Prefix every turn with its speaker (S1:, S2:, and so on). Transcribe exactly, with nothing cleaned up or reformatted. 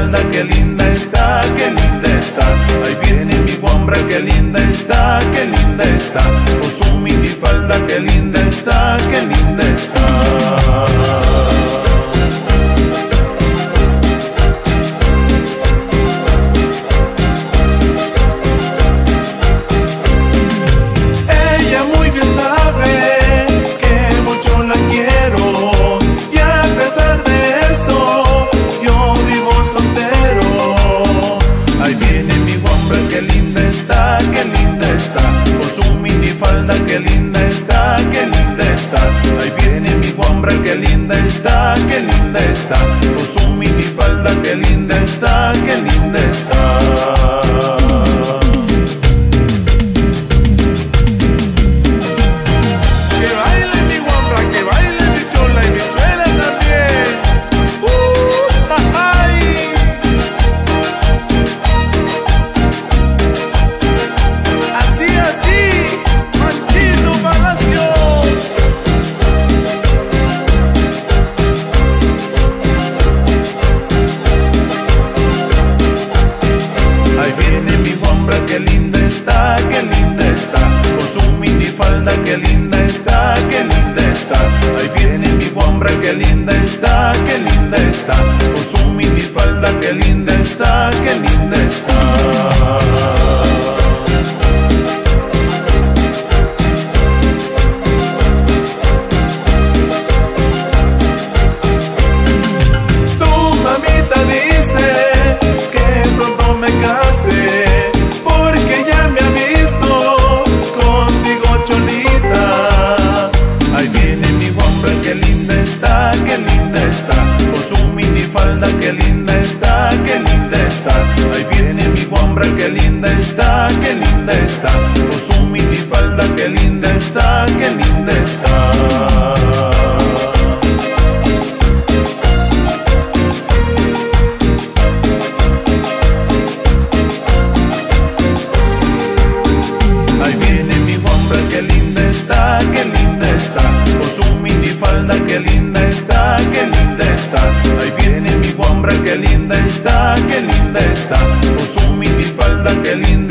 S1: minifalda, qué linda está, qué linda está. Ahí viene mi guambra, qué linda está, qué linda está. Con su minifalda, qué linda está, qué linda está. Qué linda está, qué linda está. Ahí viene mi guambra, qué linda está, qué linda está. Con su minifalda, qué linda está, qué linda está. Que baile mi guambra, que baile mi chola y mi suela también. Uh, ¡ay! Así, así. Qué linda está, qué linda está. Con su minifalda, qué linda está, qué linda está. Ahí viene mi guambra, qué linda está, qué linda está. Con su minifalda, qué linda está, qué linda está. Qué linda está, qué linda está. Ahí viene mi guambra, qué linda está, qué linda está. Con su minifalda, qué linda está, qué linda está. Ahí viene mi guambra, qué linda está, qué linda está. Con su minifalda, qué linda está, qué linda está. Ahí viene mi guambra, qué linda está, qué linda está. Con su minifalda, qué linda.